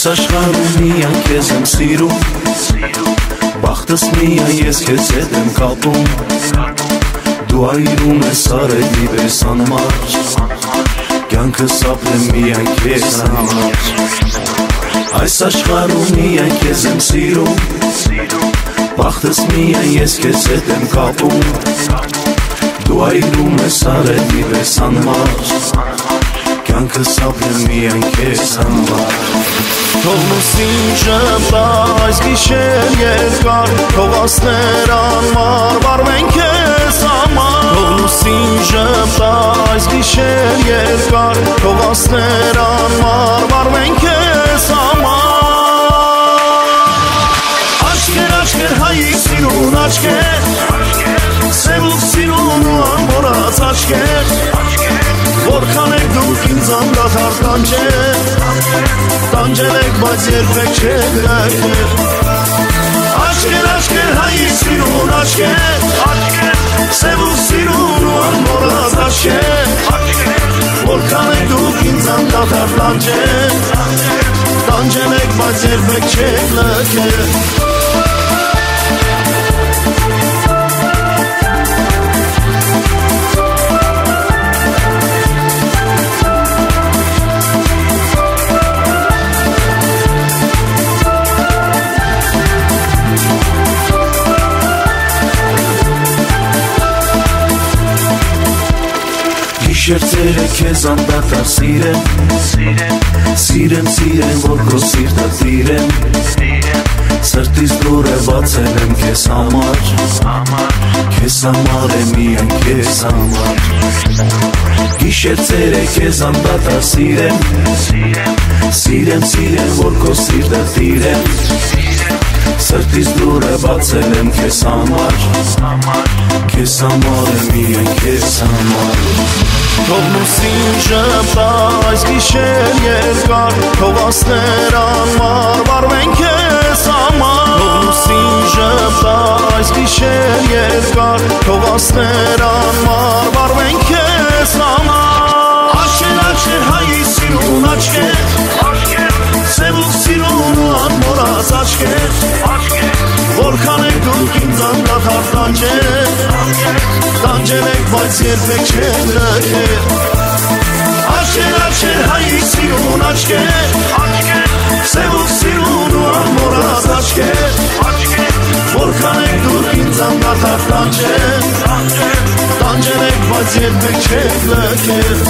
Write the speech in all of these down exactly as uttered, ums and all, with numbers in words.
Այս աշխարհում միայն քեզ եմ սիրում, բախտս միայն ես քեզ հետ եմ կապում, դու այրում ես արևի պես անմար, կյանքս ապրեմ միայն քեզ համար։ Այս աշխարհում միայն քեզ եմ սիրում, բախտս միայն ես քեզ հետ եմ կապում, դու այրում ես արևի պես անմար, կյանքս ապրեմ միայն քեզ համար։ Թող լուսին ժպտա այս գիշեր երկար, թող աստղեր անմար վառվեն քեզ համար։ Թող լուսին ժպտա այս գիշեր երկար, թող աստղեր անմար վառվեն քեզ համար։ Աչքեր, աչքեր, հայիկ սիրուն աչքեր, սևուկ սիրուն ու անմոռաց աչքեր, որքան եք դուք ինձ անդադար տանջել, տանջել եք, բայց երբեք չեք լքել։ Աչքեր, աչքեր, հայիկ սիրուն աչքեր, սևուկ սիրուն ու անմոռաց աչքեր, որքան եք դուք ինձ անդադար տանջել, տանջել եք, բայց երբեք չեք լքել։ Գիշերցերը քեզ անդադար սիրեմ, սիրեմ, սիրեմ, որ քո սիրտը տիրեմ, սրտիս դուռը բացել եմ քեզ համար, քեզ համար եմ միայն քեզ համար։ Գիշերցերը քեզ անդադար սիրեմ, սիրեմ, սիրեմ, որ քո սիրտը տիրեմ, սրտիս դուռը բացել եմ քեզ համար, քեզ համար եմ միայն քեզ համար։ Թող լուսին ժպտա այս գիշեր երկար, թող աստղեր անմար վառվեն քեզ համար։ Թող լուսին ժպտա այս գիշեր երկար, թող աստղեր անմար վառվեն քեզ համար։ Աչքեր, աչքեր, հայիկ սիրուն աչքեր, սևուկ սիրուն ու անմոռաց աչքեր, որքան եք դուք ինձ անդադար տանջել, տանջել եք, բայց երբեք չեք լքել։ Աչքեր, աչքեր, հայիկ սիրուն աչքեր, սևուկ սիրուն ու անմոռաց աչքեր, որքան եք դուք ինձ անդադար տանջել, տանջել եք, բայց երբեք չեք լքել։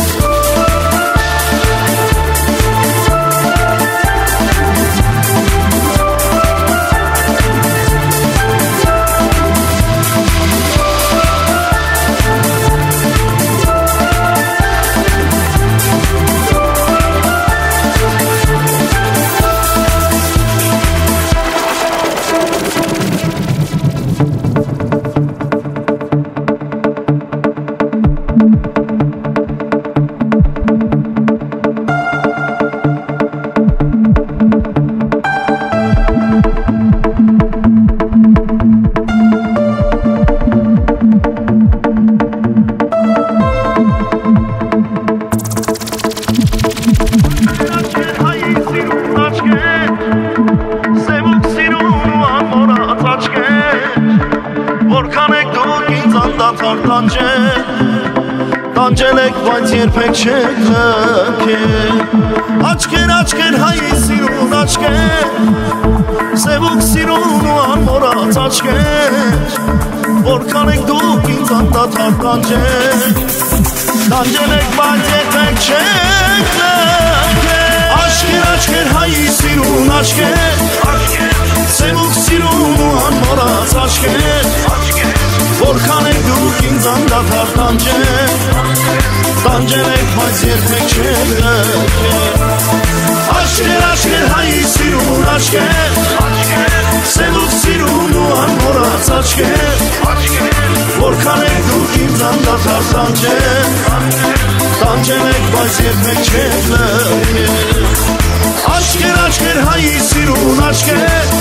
Տանջել եք, բայց երբեք չեք լքել։ Աչքեր, աչքեր, հայիկ սիրուն աչքեր, սևուկ սիրուն ու անմոռաց աչքեր, որքան եք դուք ինձ անդադար տանջել, տանջել եք, բայց երբեք չեք լքել։ Աչքեր, աչքեր, հայիկ սիրուն աչքեր, սևուկ սիրուն ու անմոռաց աչքեր, որքան եք դուք ինձ անդադար տանջել, տանջել եք, բայց երբեք չեք լքել։ Աչքեր, աչքեր, հայիկ սիրուն աչքեր, սևուկ սիրուն ու անմոռաց աչքեր, որքան եք դուք ինձ անդադար տանջել, տանջել եք, բայց երբեք չեք լքել։ Աչքեր, աչքեր, հայիկ սիրուն աչքեր,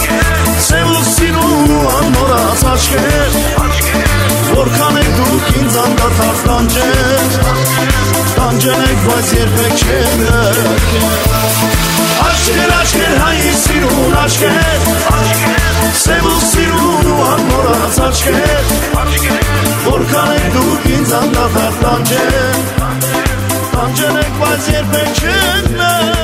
սևուկ սիրուն ու անմոռաց աչքեր, որքան եք դուք ինձ անդադար տանջել, Տանջել եք, բայց երբեք չեն լքել Աչքեր, աչքեր, հայի սիրուն աչքեր Սև ու սիրուն ու անմոռաց աչքեր Որքան եք դուք ինձ անդադար տանջել Տանջել եք, բայց երբեք չեն լքել